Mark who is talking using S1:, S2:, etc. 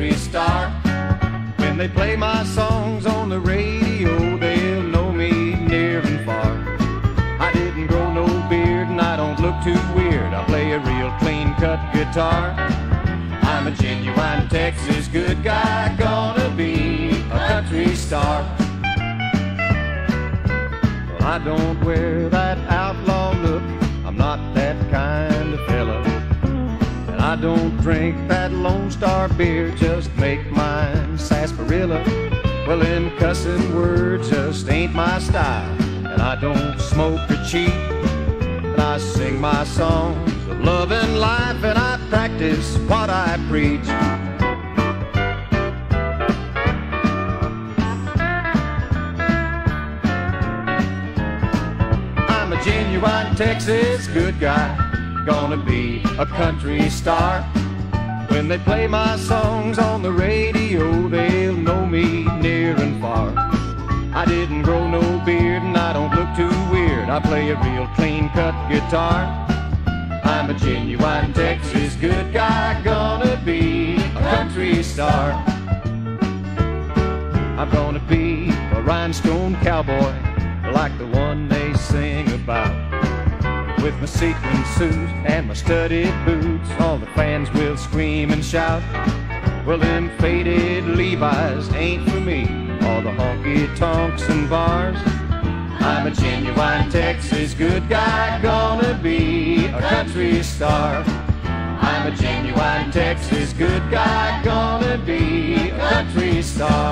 S1: country star. When they play my songs on the radio, they'll know me near and far. I didn't grow no beard and I don't look too weird. I play a real clean-cut guitar. I'm a genuine Texas good guy, gonna be a country star. Well, I don't wear that outlaw look, I'm not that kind of fella. And I don't drink that Lone Star beer, just make mine sarsaparilla. Well, them cussing words just ain't my style. And I don't smoke or cheat, and I sing my songs of love and life, and I practice what I preach. I'm a genuine Texas good guy, gonna be a country star. When they play my songs on the radio, they'll know me near and far. I didn't grow no beard and I don't look too weird. I play a real clean-cut guitar. I'm a genuine Texas good guy, gonna be a country star. I'm gonna be a rhinestone cowboy like the one they sing about. With my sequin suit and my studded boots, all the fans will scream and shout. Well, them faded Levi's ain't for me, all the honky-tonks and bars. I'm a genuine Texas good guy, gonna be a country star. I'm a genuine Texas good guy, gonna be a country star.